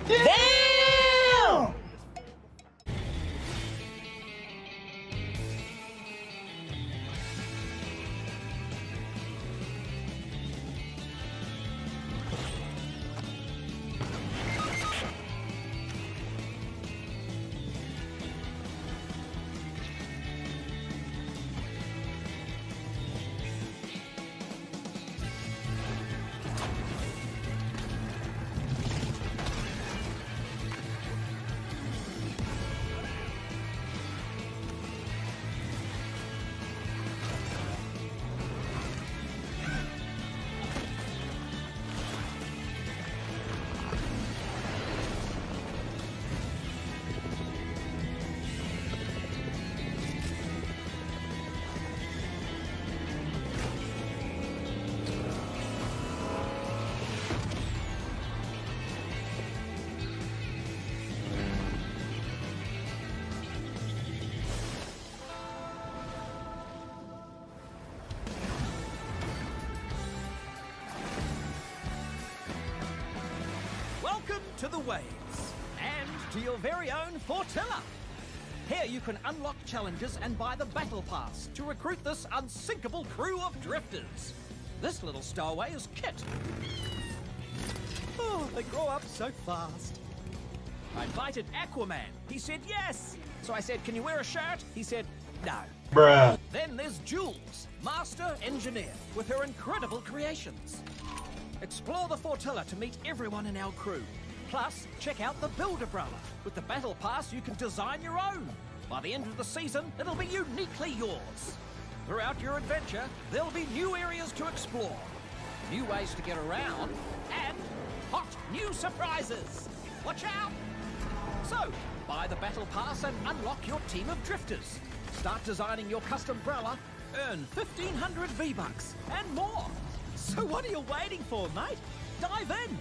Damn! To the waves, and to your very own Fortilla. Here you can unlock challenges and buy the Battle Pass to recruit this unsinkable crew of drifters. This little stowaway is Kit. Oh, they grow up so fast. I invited Aquaman. He said yes. So I said, can you wear a shirt? He said, no. Bruh. Then there's Jules, master engineer, with her incredible creations. Explore the Fortilla to meet everyone in our crew. Plus, check out the Build Umbrella. With the Battle Pass, you can design your own. By the end of the season, it'll be uniquely yours. Throughout your adventure, there'll be new areas to explore, new ways to get around, and hot new surprises. Watch out! So, buy the Battle Pass and unlock your team of drifters. Start designing your custom umbrella, earn 1,500 V-Bucks, and more. So what are you waiting for, mate? Dive in!